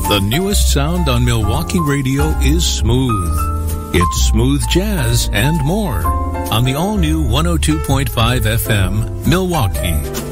The newest sound on Milwaukee radio is smooth. It's smooth jazz and more on the all-new 102.5 FM, Milwaukee.